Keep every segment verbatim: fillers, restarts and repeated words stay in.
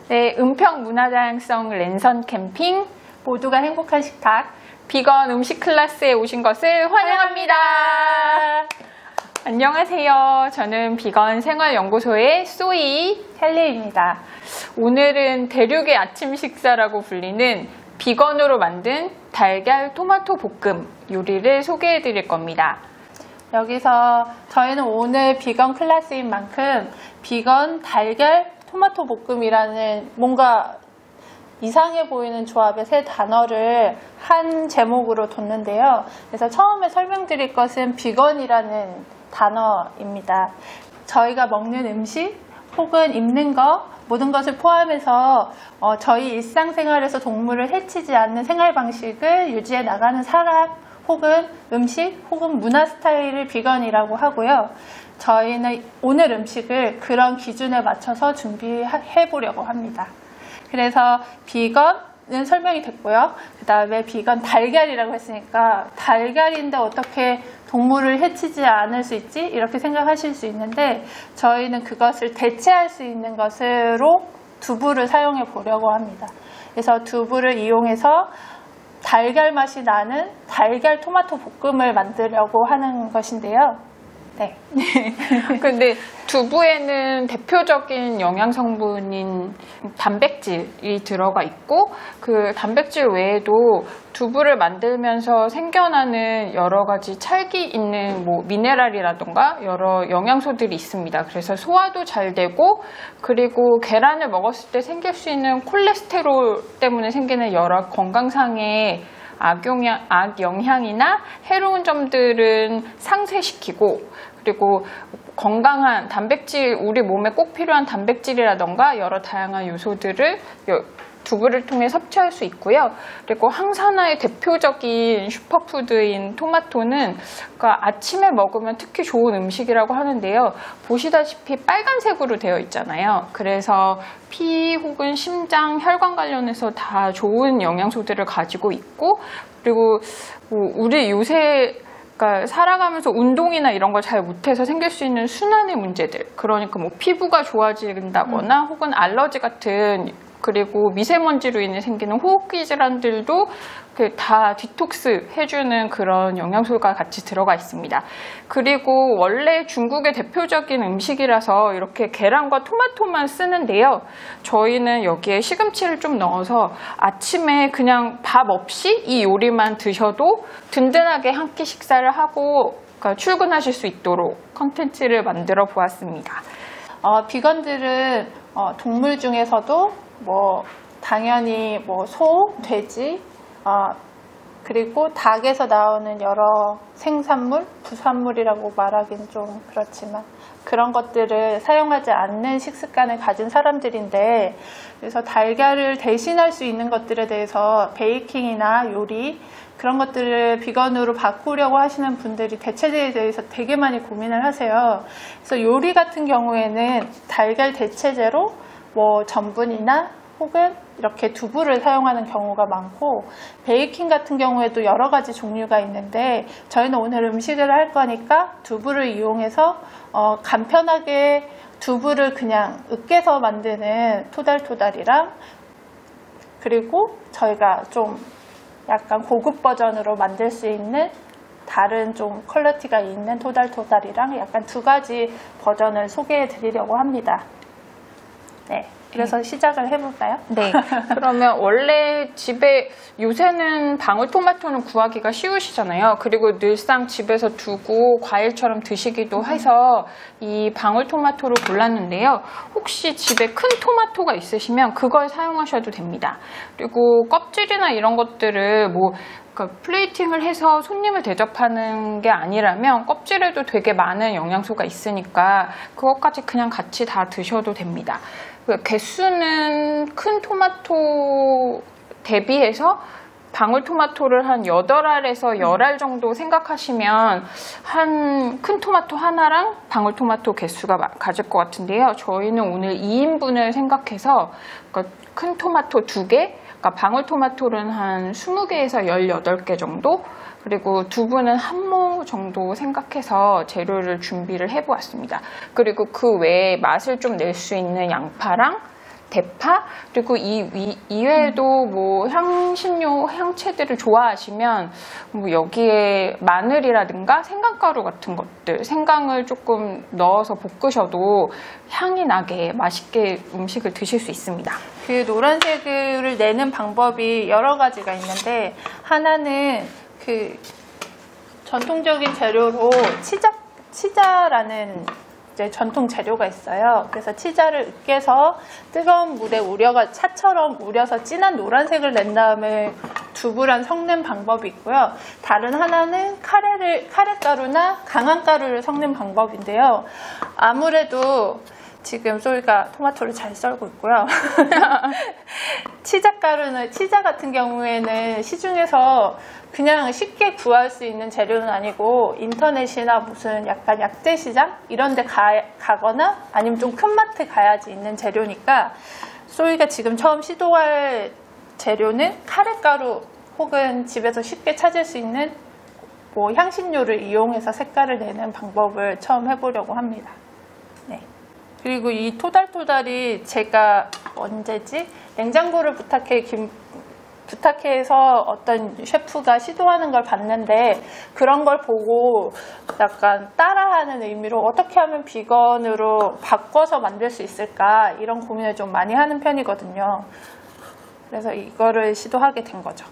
네, 은평 문화다양성 랜선 캠핑, 모두가 행복한 식탁, 비건 음식 클래스에 오신 것을 환영합니다. 안녕하세요. 저는 비건 생활연구소의 쏘이 헬리입니다. 오늘은 대륙의 아침 식사라고 불리는 비건으로 만든 달걀 토마토 볶음 요리를 소개해 드릴 겁니다. 여기서 저희는 오늘 비건 클래스인 만큼 비건 달걀 토마토 볶음이라는 뭔가 이상해 보이는 조합의 세 단어를 한 제목으로 뒀는데요. 그래서 처음에 설명드릴 것은 비건이라는 단어입니다. 저희가 먹는 음식 혹은 입는 것 모든 것을 포함해서 어, 저희 일상생활에서 동물을 해치지 않는 생활 방식을 유지해 나가는 사람 혹은 음식 혹은 문화 스타일을 비건이라고 하고요. 저희는 오늘 음식을 그런 기준에 맞춰서 준비해 보려고 합니다. 그래서 비건은 설명이 됐고요. 그 다음에 비건 달걀이라고 했으니까 달걀인데 어떻게 동물을 해치지 않을 수 있지? 이렇게 생각하실 수 있는데 저희는 그것을 대체할 수 있는 것으로 두부를 사용해 보려고 합니다. 그래서 두부를 이용해서 달걀 맛이 나는 달걀 토마토 볶음을 만들려고 하는 것인데요. 네. 근데 두부에는 대표적인 영양 성분인 단백질이 들어가 있고 그 단백질 외에도 두부를 만들면서 생겨나는 여러 가지 찰기 있는 뭐 미네랄이라던가 여러 영양소들이 있습니다. 그래서 소화도 잘 되고 그리고 계란을 먹었을 때 생길 수 있는 콜레스테롤 때문에 생기는 여러 건강상의 악영향, 악영향이나 해로운 점들은 상쇄시키고 그리고 건강한 단백질, 우리 몸에 꼭 필요한 단백질이라던가 여러 다양한 요소들을 두부를 통해 섭취할 수 있고요. 그리고 항산화의 대표적인 슈퍼푸드인 토마토는 그러니까 아침에 먹으면 특히 좋은 음식이라고 하는데요. 보시다시피 빨간색으로 되어 있잖아요. 그래서 피 혹은 심장, 혈관 관련해서 다 좋은 영양소들을 가지고 있고 그리고 뭐 우리 요새 그러니까 살아가면서 운동이나 이런 걸 잘 못해서 생길 수 있는 순환의 문제들 그러니까 뭐 피부가 좋아진다거나 음. 혹은 알러지 같은 그리고 미세먼지로 인해 생기는 호흡기 질환들도 다 디톡스 해주는 그런 영양소가 같이 들어가 있습니다. 그리고 원래 중국의 대표적인 음식이라서 이렇게 계란과 토마토만 쓰는데요. 저희는 여기에 시금치를 좀 넣어서 아침에 그냥 밥 없이 이 요리만 드셔도 든든하게 한 끼 식사를 하고 그러니까 출근하실 수 있도록 컨텐츠를 만들어 보았습니다. 어, 비건들은 어, 동물 중에서도 뭐 당연히 뭐 소, 돼지, 어, 그리고 닭에서 나오는 여러 생산물, 부산물이라고 말하기는 좀 그렇지만 그런 것들을 사용하지 않는 식습관을 가진 사람들인데 그래서 달걀을 대신할 수 있는 것들에 대해서 베이킹이나 요리 그런 것들을 비건으로 바꾸려고 하시는 분들이 대체제에 대해서 되게 많이 고민을 하세요. 그래서 요리 같은 경우에는 달걀 대체제로 뭐 전분이나 혹은 이렇게 두부를 사용하는 경우가 많고 베이킹 같은 경우에도 여러 가지 종류가 있는데 저희는 오늘 음식을 할 거니까 두부를 이용해서 어, 간편하게 두부를 그냥 으깨서 만드는 토달토달이랑 그리고 저희가 좀 약간 고급 버전으로 만들 수 있는 다른 좀 퀄리티가 있는 토달토달이랑 약간 두 가지 버전을 소개해 드리려고 합니다. 네. 그래서 네. 시작을 해볼까요? 네. 그러면 원래 집에 요새는 방울토마토는 구하기가 쉬우시잖아요. 그리고 늘상 집에서 두고 과일처럼 드시기도 해서 이 방울토마토를 골랐는데요. 혹시 집에 큰 토마토가 있으시면 그걸 사용하셔도 됩니다. 그리고 껍질이나 이런 것들을 뭐 그러니까 플레이팅을 해서 손님을 대접하는 게 아니라면 껍질에도 되게 많은 영양소가 있으니까 그것까지 그냥 같이 다 드셔도 됩니다. 개수는 큰 토마토 대비해서 방울토마토를 한 여덟 알에서 열 알 정도 생각하시면 한 큰 토마토 하나랑 방울토마토 개수가 가질 것 같은데요. 저희는 오늘 이 인분을 생각해서 그러니까 큰 토마토 두 개, 그러니까 방울토마토는 한 스무 개에서 열여덟 개 정도, 그리고 두부는 한 모 정도 생각해서 재료를 준비를 해보았습니다. 그리고 그 외에 맛을 좀 낼 수 있는 양파랑 대파 그리고 이 위, 이외에도 뭐 향신료 향채들을 좋아하시면 뭐 여기에 마늘이라든가 생강가루 같은 것들, 생강을 조금 넣어서 볶으셔도 향이 나게 맛있게 음식을 드실 수 있습니다. 그 노란색을 내는 방법이 여러 가지가 있는데, 하나는 그 전통적인 재료로 치자, 치자라는 이제 전통 재료가 있어요. 그래서 치자를 으깨서 뜨거운 물에 우려가 차처럼 우려서 진한 노란색을 낸 다음에 두부랑 섞는 방법이 있고요. 다른 하나는 카레를 카레가루나 강황가루를 섞는 방법인데요. 아무래도 지금 소희가 토마토를 잘 썰고 있고요. 치자가루는, 치자 같은 경우에는 시중에서 그냥 쉽게 구할 수 있는 재료는 아니고 인터넷이나 무슨 약간 약재시장 이런 데 가, 가거나 아니면 좀 큰 마트 가야지 있는 재료니까, 소희가 지금 처음 시도할 재료는 카레가루 혹은 집에서 쉽게 찾을 수 있는 뭐 향신료를 이용해서 색깔을 내는 방법을 처음 해보려고 합니다. 네. 그리고 이 토달토달이 제가 언제지? 냉장고를 부탁해 김, 부탁해서 어떤 셰프가 시도하는 걸 봤는데, 그런 걸 보고 약간 따라하는 의미로 어떻게 하면 비건으로 바꿔서 만들 수 있을까, 이런 고민을 좀 많이 하는 편이거든요. 그래서 이거를 시도하게 된 거죠.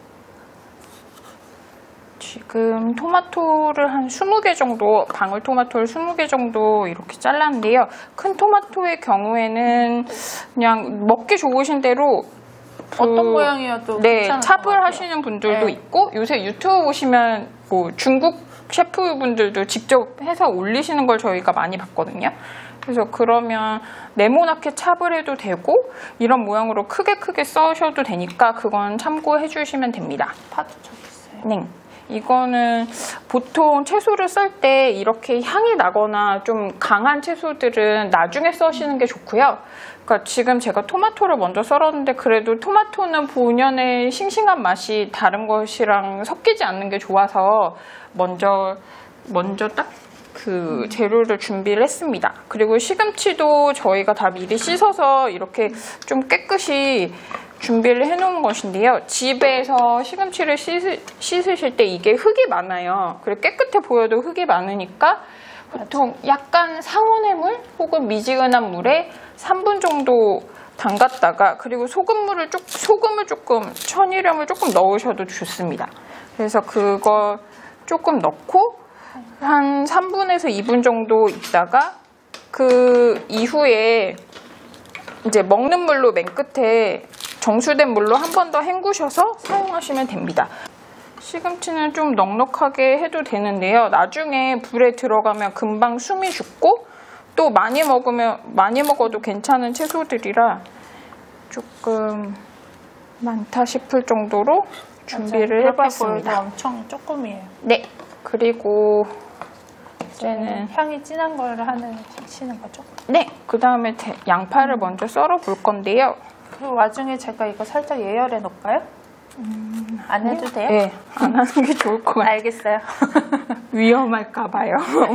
지금 토마토를 한 스무 개 정도, 방울토마토를 스무 개 정도 이렇게 잘랐는데요. 큰 토마토의 경우에는 그냥 먹기 좋으신 대로 그, 어떤 모양이어도 네, 괜찮을 것 찹을 같아요. 하시는 분들도 네. 있고, 요새 유튜브 보시면 뭐 중국 셰프분들도 직접 해서 올리시는 걸 저희가 많이 봤거든요. 그래서 그러면 네모나게 찹을 해도 되고 이런 모양으로 크게 크게 써셔도 되니까 그건 참고해 주시면 됩니다. 파도 저기 있어요. 네. 이거는 보통 채소를 썰 때 이렇게 향이 나거나 좀 강한 채소들은 나중에 써시는 게 좋고요. 그러니까 지금 제가 토마토를 먼저 썰었는데 그래도 토마토는 본연의 싱싱한 맛이 다른 것이랑 섞이지 않는 게 좋아서 먼저 먼저 딱 그 재료를 준비를 했습니다. 그리고 시금치도 저희가 다 미리 씻어서 이렇게 좀 깨끗이 준비를 해놓은 것인데요. 집에서 시금치를 씻으, 씻으실 때 이게 흙이 많아요. 그리고 깨끗해 보여도 흙이 많으니까 보통 약간 상온의 물 혹은 미지근한 물에 삼 분 정도 담갔다가, 그리고 소금물을 조, 소금을 조금, 천일염을 조금 넣으셔도 좋습니다. 그래서 그거 조금 넣고 한 삼 분에서 이 분 정도 있다가 그 이후에 이제 먹는 물로 맨 끝에 정수된 물로 한 번 더 헹구셔서 사용하시면 됩니다. 시금치는 좀 넉넉하게 해도 되는데요. 나중에 불에 들어가면 금방 숨이 죽고 또 많이 먹으면 많이 먹어도 괜찮은 채소들이라 조금 많다 싶을 정도로 준비를 해봤습니다. 엄청 조금이에요. 네. 그리고 이제는 향이 진한 걸 하는 치는 거죠. 네. 그 다음에 양파를 먼저 썰어 볼 건데요. 그 와중에 제가 이거 살짝 예열해 놓을까요? 음, 안 해도 돼요? 네, 안 하는 게 좋을 것 같아요. 알겠어요. 위험할까 봐요.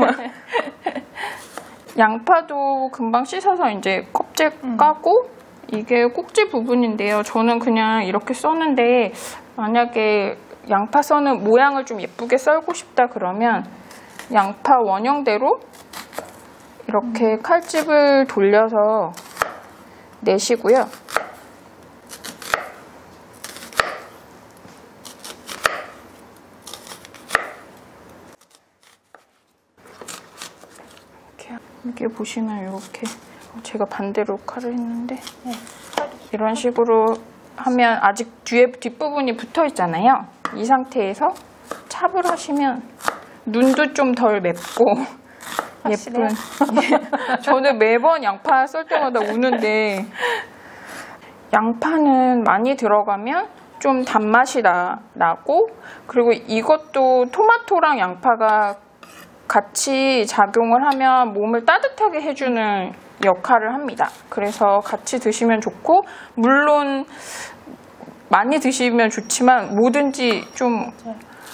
양파도 금방 씻어서 이제 껍질 음. 까고, 이게 꼭지 부분인데요. 저는 그냥 이렇게 썼는데 만약에 양파 써는 모양을 좀 예쁘게 썰고 싶다 그러면 양파 원형대로 이렇게 음. 칼집을 돌려서 내시고요. 이렇게 보시면 이렇게 제가 반대로 칼을 했는데 네. 이런 식으로 하면 아직 뒤에 뒷부분이 붙어 있잖아요. 이 상태에서 찹을 하시면 눈도 좀 덜 맵고 예쁜. 저는 매번 양파 썰 때마다 우는데, 양파는 많이 들어가면 좀 단맛이 나, 나고, 그리고 이것도 토마토랑 양파가 같이 작용을 하면 몸을 따뜻하게 해주는 역할을 합니다. 그래서 같이 드시면 좋고, 물론 많이 드시면 좋지만 뭐든지 좀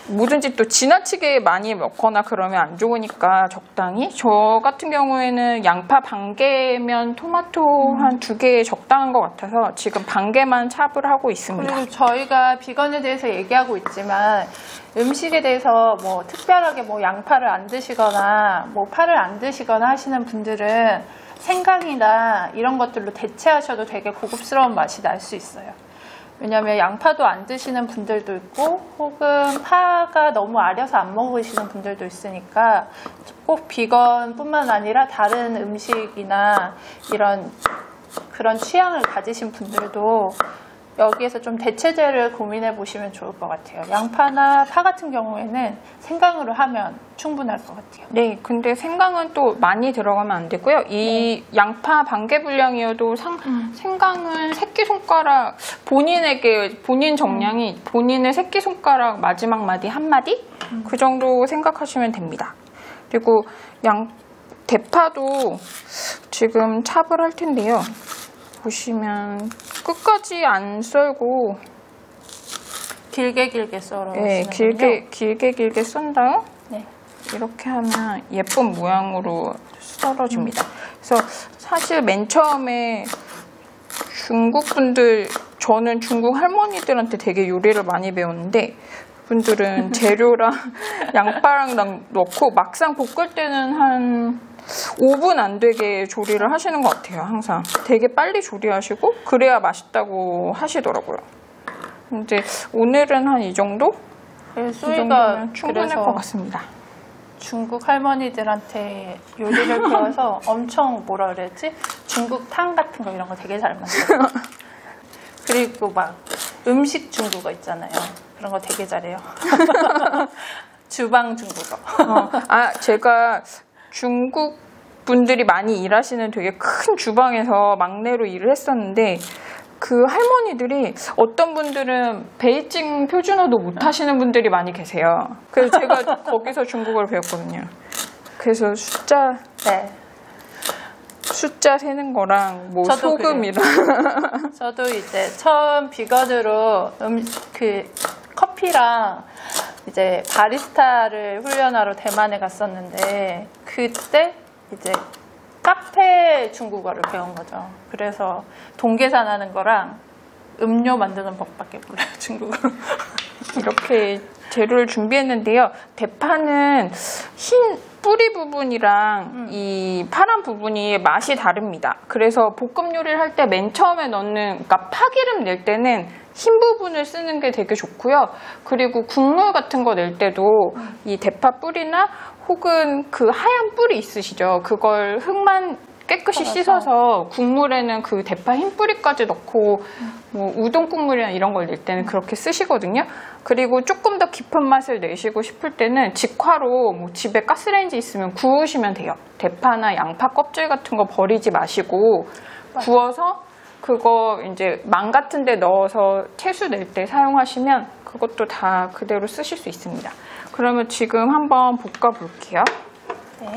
뭐든지 또 지나치게 많이 먹거나 그러면 안 좋으니까 적당히. 저 같은 경우에는 양파 반 개면 토마토 음. 한 두 개 적당한 것 같아서 지금 반 개만 찹을 하고 있습니다. 그리고 저희가 비건에 대해서 얘기하고 있지만 음식에 대해서 뭐 특별하게 뭐 양파를 안 드시거나 뭐 파를 안 드시거나 하시는 분들은 생강이나 이런 것들로 대체하셔도 되게 고급스러운 맛이 날 수 있어요. 왜냐하면 양파도 안 드시는 분들도 있고 혹은 파가 너무 아려서 안 먹으시는 분들도 있으니까 꼭 비건뿐만 아니라 다른 음식이나 이런 그런 취향을 가지신 분들도 여기에서 좀 대체제를 고민해 보시면 좋을 것 같아요. 양파나 파 같은 경우에는 생강으로 하면 충분할 것 같아요. 네, 근데 생강은 또 많이 들어가면 안 되고요. 이 네. 양파 반 개 분량이어도 상, 음. 생강은 새끼손가락, 본인에게, 본인 정량이 음. 본인의 새끼손가락 마지막 마디 한 마디? 음. 그 정도 생각하시면 됩니다. 그리고 양, 대파도 지금 찹을 할 텐데요. 보시면 끝까지 안 썰고 길게 길게 썰어. 네, 길게 길게 길게 썬 다음 네. 이렇게 하면 예쁜 모양으로 썰어줍니다. 음. 그래서 사실 맨 처음에 중국 분들, 저는 중국 할머니들한테 되게 요리를 많이 배웠는데 그분들은 재료랑 양파랑 넣고 막상 볶을 때는 한 오 분 안 되게 조리를 하시는 것 같아요. 항상 되게 빨리 조리하시고 그래야 맛있다고 하시더라고요. 근데 오늘은 한 이 정도? 네, 이 정도면 충분할 것 같습니다. 중국 할머니들한테 요리를 배워서 엄청 뭐라 그랬지? 중국 탕 같은 거 이런 거 되게 잘 만들어요. 그리고 막 음식 중국어 있잖아요. 그런 거 되게 잘해요. 주방 중국어. 어, 아, 제가 중국 분들이 많이 일하시는 되게 큰 주방에서 막내로 일을 했었는데 그 할머니들이 어떤 분들은 베이징 표준어도 못 하시는 분들이 많이 계세요. 그래서 제가 거기서 중국어를 배웠거든요. 그래서 숫자 네. 숫자 세는 거랑 뭐 저도 소금이랑 저도 이제 처음 비건으로 음, 그 커피랑 이제 바리스타를 훈련하러 대만에 갔었는데 그때 이제 카페 중국어를 배운 거죠. 그래서 동계산하는 거랑 음료 만드는 법밖에 몰라요, 중국어로. 이렇게 재료를 준비했는데요. 대파는 흰 뿌리 부분이랑 음. 이 파란 부분이 맛이 다릅니다. 그래서 볶음 요리를 할 때 맨 처음에 넣는, 그러니까 파기름 낼 때는 흰 부분을 쓰는 게 되게 좋고요. 그리고 국물 같은 거 낼 때도 음. 이 대파 뿌리나 혹은 그 하얀 뿌리 있으시죠? 그걸 흙만 깨끗이 씻어서 국물에는 그 대파 흰 뿌리까지 넣고 뭐 우동 국물이나 이런 걸 낼 때는 그렇게 쓰시거든요. 그리고 조금 더 깊은 맛을 내시고 싶을 때는 직화로 뭐 집에 가스레인지 있으면 구우시면 돼요. 대파나 양파 껍질 같은 거 버리지 마시고 구워서 그거 이제 망 같은 데 넣어서 채수 낼 때 사용하시면 그것도 다 그대로 쓰실 수 있습니다. 그러면 지금 한번 볶아 볼게요. 네.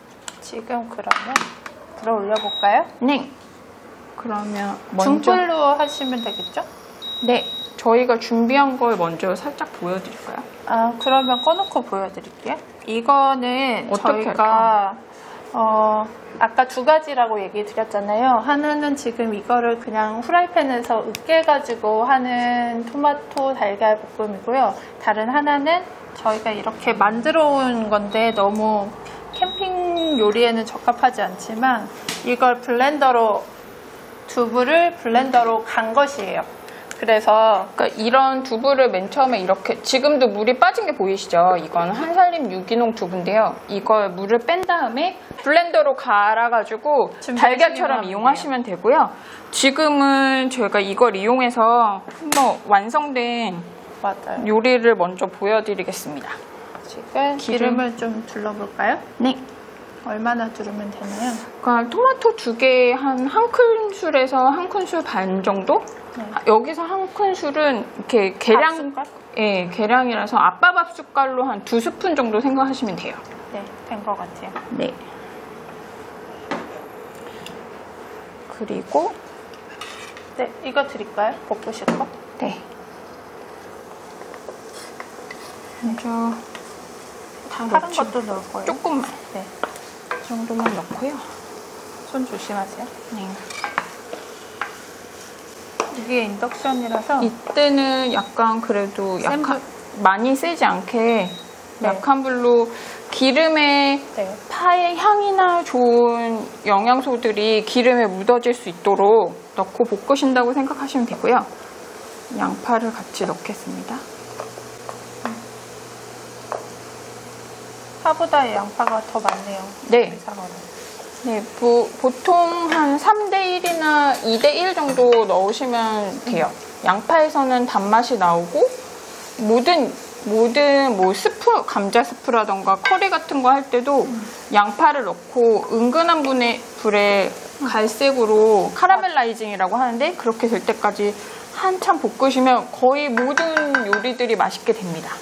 지금 그러면 불을 올려볼까요? 네. 그러면 먼저 중불로 하시면 되겠죠? 네. 저희가 준비한 걸 먼저 살짝 보여드릴까요? 아, 그러면 꺼놓고 보여드릴게요. 이거는 어떻게 저희가 어, 아까 두 가지라고 얘기 드렸잖아요. 하나는 지금 이거를 그냥 후라이팬에서 으깨가지고 하는 토마토 달걀 볶음이고요. 다른 하나는 저희가 이렇게 만들어 온 건데 너무 캠핑 요리에는 적합하지 않지만 이걸 블렌더로 두부를 블렌더로 간 것이에요. 그래서 그러니까 이런 두부를 맨 처음에 이렇게 지금도 물이 빠진 게 보이시죠? 이건 한살림 유기농 두부인데요. 이걸 물을 뺀 다음에 블렌더로 갈아가지고 달걀처럼 이용하시면 되고요. 지금은 저희가 이걸 이용해서 한번 완성된 맞아요. 요리를 먼저 보여드리겠습니다. 지금 기름. 기름을 좀 둘러볼까요? 네. 얼마나 두르면 되나요? 그러니까 토마토 두 개에 한 한 큰술에서 한 큰술 반 정도? 네. 여기서 한 큰술은 이렇게 계량, 예, 계량이라서 아빠밥 숟갈로 한 두 스푼 정도 생각하시면 돼요. 네, 된 것 같아요. 네. 그리고 네, 이거 드릴까요? 볶으실 거? 네. 먼저 다 파란 넣지. 것도 넣을 거예요. 조금만. 네. 이 정도만 넣고요. 손 조심하세요. 네. 이게 인덕션이라서 이때는 약간 그래도 센 약간 많이 세지 않게 네. 약한 불로 기름에 네. 파의 향이나 좋은 영양소들이 기름에 묻어질 수 있도록 넣고 볶으신다고 생각하시면 되고요. 양파를 같이 넣겠습니다. 파보다 양파가 더 많네요. 네. 사과는. 네, 보, 보통 한 삼 대 일이나 이 대 일 정도 넣으시면 돼요. 양파에서는 단맛이 나오고 모든 모든 뭐 스프, 감자 스프라던가 커리 같은 거 할 때도 음. 양파를 넣고 은근한 분의 불에 갈색으로 카라멜라이징이라고 하는데 그렇게 될 때까지 한참 볶으시면 거의 모든 요리들이 맛있게 됩니다.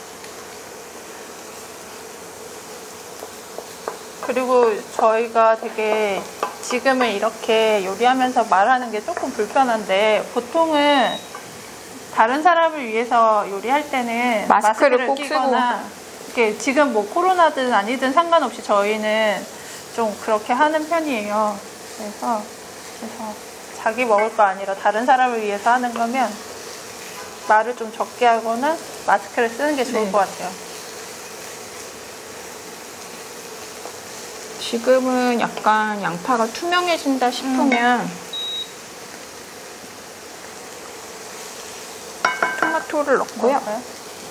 그리고 저희가 되게 지금은 이렇게 요리하면서 말하는 게 조금 불편한데 보통은 다른 사람을 위해서 요리할 때는 마스크를 마스크를 꼭 끼거나 이렇게 지금 뭐 코로나든 아니든 상관없이 저희는 좀 그렇게 하는 편이에요. 그래서 그래서 자기 먹을 거 아니라 다른 사람을 위해서 하는 거면 말을 좀 적게 하거나 마스크를 쓰는 게 좋을 네. 것 같아요. 지금은 약간 양파가 투명해진다 싶으면 음. 토마토를 넣고요. 넣을까요?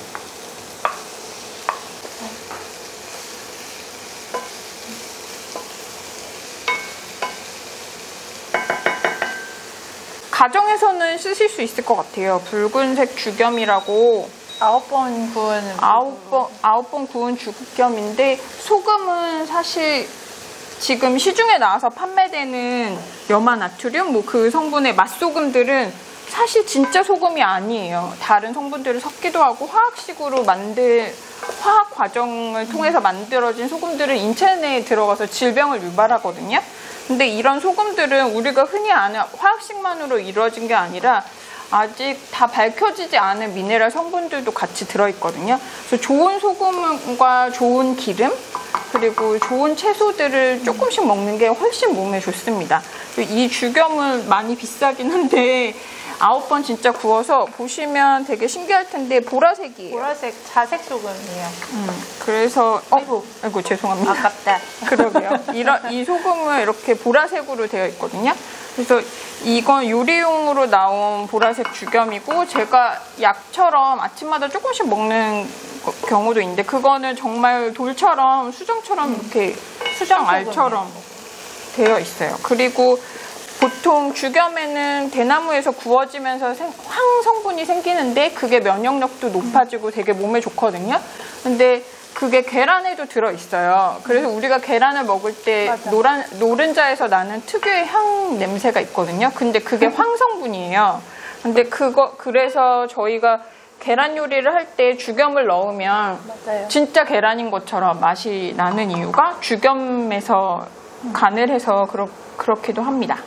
가정에서는 쓰실 수 있을 것 같아요. 붉은색 죽염이라고 아홉 번 구운 아홉 번 아홉 번 구운 죽염인데 소금은 사실 지금 시중에 나와서 판매되는 염화나트륨 뭐 그 성분의 맛소금들은 사실 진짜 소금이 아니에요. 다른 성분들을 섞기도 하고 화학식으로 만들 화학 과정을 통해서 만들어진 소금들은 인체 내에 들어가서 질병을 유발하거든요. 근데 이런 소금들은 우리가 흔히 아는 화학식만으로 이루어진 게 아니라 아직 다 밝혀지지 않은 미네랄 성분들도 같이 들어있거든요. 그래서 좋은 소금과 좋은 기름 그리고 좋은 채소들을 조금씩 먹는 게 훨씬 몸에 좋습니다. 이 죽염은 많이 비싸긴 한데 아홉 번 진짜 구워서 보시면 되게 신기할 텐데 보라색이에요. 보라색 자색 소금이에요. 음, 그래서 어, 아이고. 아이고 죄송합니다. 아깝다. 그러게요. 이런 이 소금은 이렇게 보라색으로 되어 있거든요. 그래서 이건 요리용으로 나온 보라색 죽염이고 제가 약처럼 아침마다 조금씩 먹는 경우도 있는데 그거는 정말 돌처럼 수정처럼 이렇게 수정 알처럼 되어 있어요. 그리고 보통 죽염에는 대나무에서 구워지면서 생, 황 성분이 생기는데 그게 면역력도 높아지고 되게 몸에 좋거든요. 근데 그게 계란에도 들어있어요. 그래서 우리가 계란을 먹을 때 맞아. 노란, 노른자에서 나는 특유의 향 냄새가 있거든요. 근데 그게 황성분이에요. 근데 그거, 그래서 저희가 계란 요리를 할 때 죽염을 넣으면 맞아요. 진짜 계란인 것처럼 맛이 나는 이유가 죽염에서 간을 해서 그렇, 그렇기도 합니다.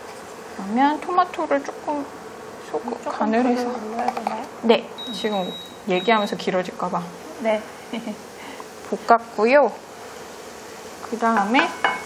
그러면 토마토를 조금 소금 간을 해서 올려야 되나요? 네, 지금 얘기하면서 길어질까봐 네. 볶았고요. 그 다음에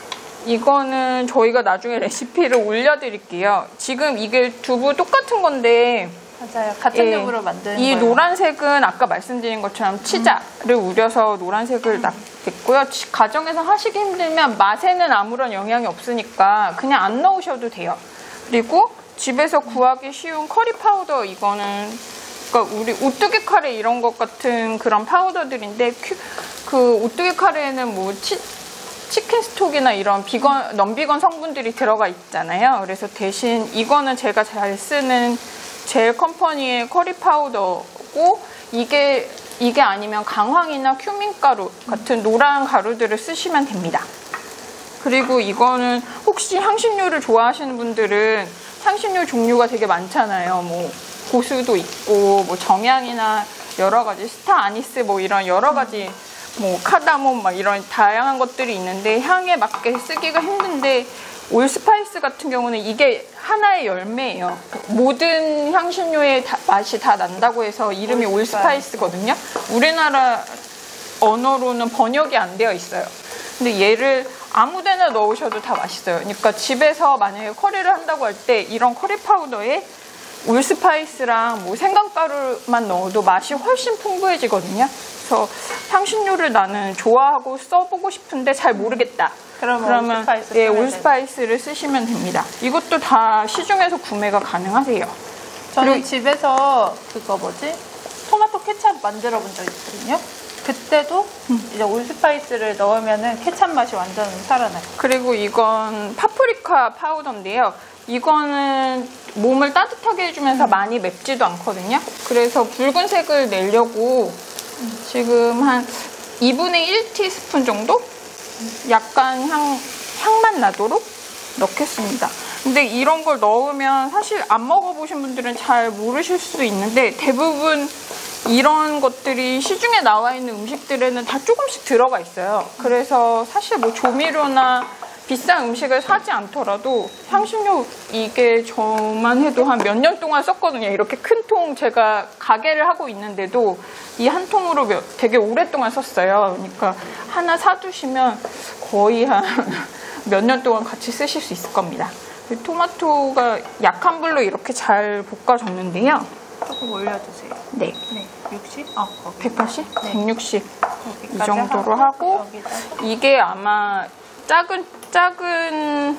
이거는 저희가 나중에 레시피를 올려드릴게요. 지금 이게 두부 똑같은 건데 맞아요. 같은 예, 두부로 만드는 이 거예요. 노란색은 아까 말씀드린 것처럼 치자를 우려서 노란색을 냈고요. 가정에서 하시기 힘들면 맛에는 아무런 영향이 없으니까 그냥 안 넣으셔도 돼요. 그리고 집에서 구하기 쉬운 커리 파우더 이거는 그러니까 우리 오뚜기 카레 이런 것 같은 그런 파우더들인데 큐, 그 오뚜기 카레에는 뭐 치, 치킨 스톡이나 이런 비건, 넘비건 성분들이 들어가 있잖아요. 그래서 대신 이거는 제가 잘 쓰는 젤 컴퍼니의 커리 파우더고 이게 이게 아니면 강황이나 큐민 가루 같은 노란 가루들을 쓰시면 됩니다. 그리고 이거는 혹시 향신료를 좋아하시는 분들은 향신료 종류가 되게 많잖아요. 뭐 고수도 있고 뭐 정향이나 여러 가지 스타 아니스 뭐 이런 여러 가지 뭐 카다몬 막 이런 다양한 것들이 있는데 향에 맞게 쓰기가 힘든데 올스파이스 같은 경우는 이게 하나의 열매예요. 모든 향신료의 다, 맛이 다 난다고 해서 이름이 올스파이스. 올스파이스거든요. 우리나라 언어로는 번역이 안 되어 있어요. 근데 얘를 아무 데나 넣으셔도 다 맛있어요. 그러니까 집에서 만약에 커리를 한다고 할 때 이런 커리 파우더에 올스파이스랑 뭐 생강가루만 넣어도 맛이 훨씬 풍부해지거든요. 그래서 향신료를 나는 좋아하고 써보고 싶은데 잘 모르겠다. 그러면, 그러면 올스파이스 예, 쓰면 올스파이스를 쓰시면 됩니다. 이것도 다 시중에서 구매가 가능하세요. 저는 그리고- 집에서 그거 뭐지? 토마토 케찹 만들어 본 적 있거든요. 그때도 이제 올스파이스를 넣으면은 케찹 맛이 완전 살아나요. 그리고 이건 파프리카 파우더인데요. 이거는 몸을 따뜻하게 해주면서 많이 맵지도 않거든요. 그래서 붉은색을 내려고 지금 한 이분의 일 티스푼 정도? 약간 향, 향만 나도록 넣겠습니다. 근데 이런 걸 넣으면 사실 안 먹어보신 분들은 잘 모르실 수도 있는데 대부분 이런 것들이 시중에 나와 있는 음식들에는 다 조금씩 들어가 있어요. 그래서 사실 뭐 조미료나 비싼 음식을 사지 않더라도 향신료 이게 저만 해도 한 몇 년 동안 썼거든요. 이렇게 큰 통 제가 가게를 하고 있는데도 이 한 통으로 몇- 되게 오랫동안 썼어요. 그러니까 하나 사두시면 거의 한 몇 년 동안 같이 쓰실 수 있을 겁니다. 토마토가 약한 불로 이렇게 잘 볶아졌는데요. 조금 올려주세요. 네. 네, 육십? 어, 거기. 백팔십? 네. 백육십. 이 여기까지 정도로 하고 여기다가 이게 아마 작은 작은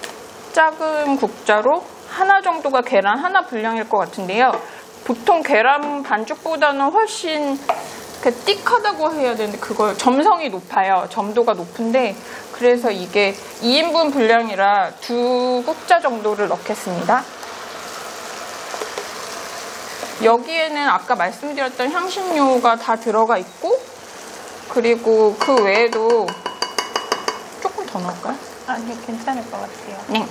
작은 국자로 하나 정도가 계란 하나 분량일 것 같은데요. 보통 계란 반죽보다는 훨씬 그 띡하다고 해야 되는데 그걸 점성이 높아요. 점도가 높은데 그래서 이게 이 인분 분량이라 두 국자 정도를 넣겠습니다. 여기에는 아까 말씀드렸던 향신료가 다 들어가 있고 그리고 그 외에도 조금 더 넣을까요? 아니 괜찮을 것 같아요. 네.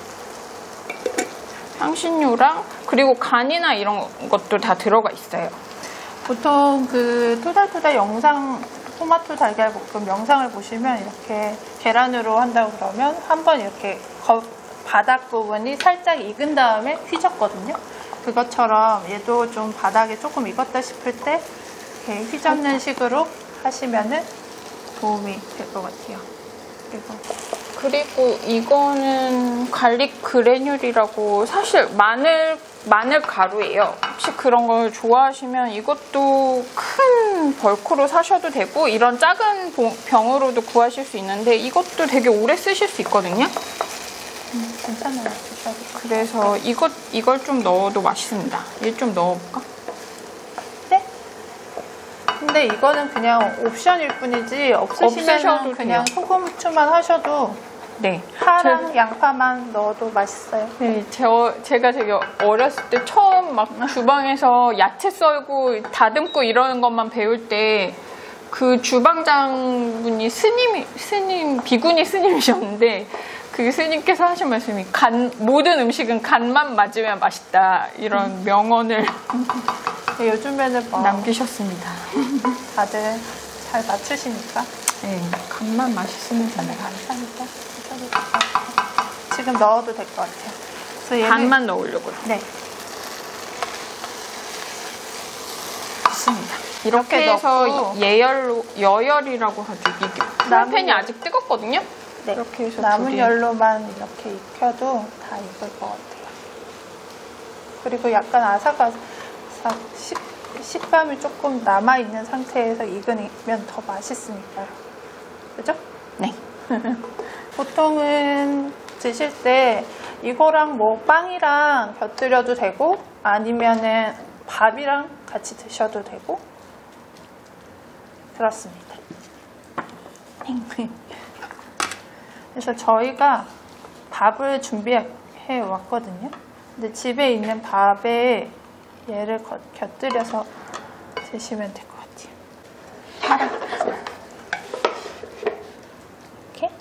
향신료랑 그리고 간이나 이런 것도 다 들어가 있어요. 보통 그 토달토달 영상 토마토 달걀 볶음 영상을 보시면 이렇게 계란으로 한다고 그러면 한번 이렇게 거- 바닥 부분이 살짝 익은 다음에 휘젓거든요. 그것처럼 얘도 좀 바닥에 조금 익었다 싶을 때 이렇게 휘젓는 식으로 하시면은 도움이 될 것 같아요. 그리고 그리고 이거는 갈릭 그래뉴리라고 사실 마늘 마늘 가루예요. 혹시 그런 걸 좋아하시면 이것도 큰 벌크로 사셔도 되고 이런 작은 봉- 병으로도 구하실 수 있는데 이것도 되게 오래 쓰실 수 있거든요. 음, 괜찮아요. 드셔도. 그래서 이것 이걸 좀 넣어도 맛있습니다. 얘 좀 넣어볼까? 네? 근데 이거는 그냥 옵션일 뿐이지 없으시면 없으셔도 그냥 돼요. 소금 후추만 하셔도 네. 파랑 양파만 넣어도 맛있어요. 네, 제, 제가 되게 어렸을 때 처음 막 주방에서 야채 썰고 다듬고 이러는 것만 배울 때 그 주방장분이 스님이, 스님, 비구니 스님이셨는데 그 스님께서 하신 말씀이 간, 모든 음식은 간만 맞으면 맛있다. 이런 명언을 근데 요즘에는 뭐 남기셨습니다. 다들 잘 맞추시니까 네, 간만 맛있으면 저는 됩니다. 감사합니다. 드셔도 될것 같아요. 지금 넣어도 될 것 같아요. 그래서 얘는 반만 넣으려고요. 네. 좋습니다. 이렇게 이렇게 해서 넣고 예열로, 여열이라고 하죠. 이게 남은 프라이팬이 열- 아직 뜨겁거든요. 네. 이렇게 해서 남은 둘이- 열로만 이렇게 익혀도 다 익을 것 같아요. 그리고 약간 아삭아삭 식, 식감이 조금 남아있는 상태에서 익으면 더 맛있으니까요. 그죠? 네. 보통은 드실 때 이거랑 뭐 빵이랑 곁들여도 되고 아니면은 밥이랑 같이 드셔도 되고 그렇습니다. 그래서 저희가 밥을 준비해 왔거든요. 근데 집에 있는 밥에 얘를 거- 곁들여서 드시면 될 것 같아요. 이렇게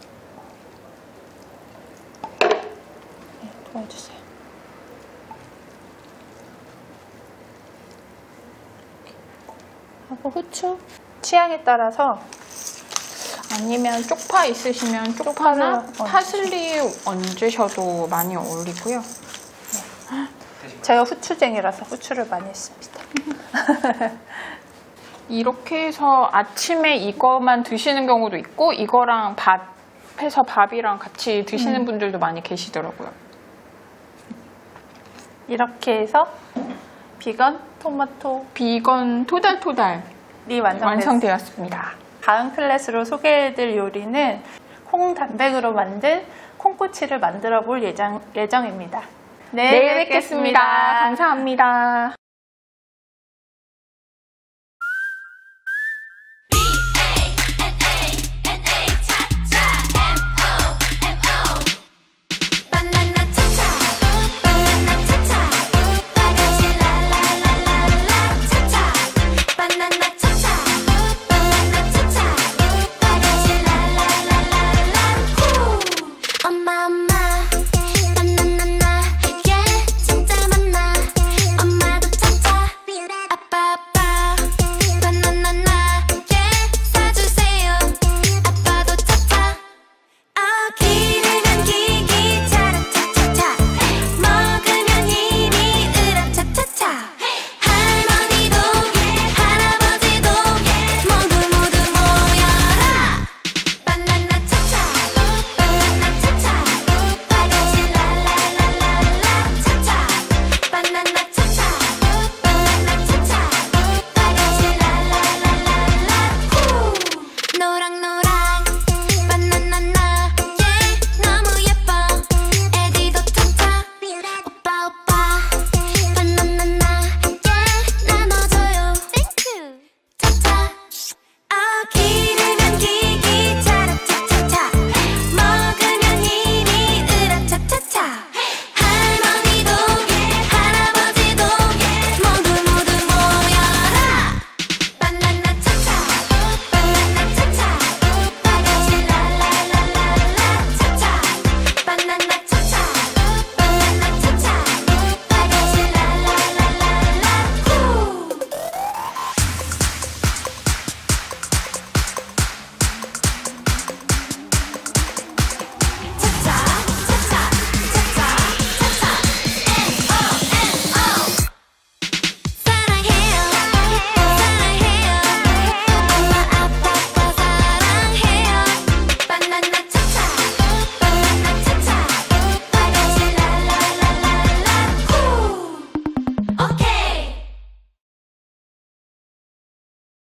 네, 도와주세요. 하고 후추 취향에 따라서 아니면 쪽파 있으시면 쪽파나 쪽파를 파슬리 얹으셔도 많이 어울리고요. 제가 후추쟁이라서 후추를 많이 했습니다. 이렇게 해서 아침에 이거만 드시는 경우도 있고 이거랑 밥 해서 밥이랑 같이 드시는 음. 분들도 많이 계시더라고요. 이렇게 해서 비건 토마토 비건 토달토달이 이 완성됐습니다. 완성되었습니다. 다음 클래스로 소개해드릴 요리는 콩 단백으로 만든 콩꼬치를 만들어 볼 예정, 예정입니다. 내일 뵙겠습니다. 감사합니다.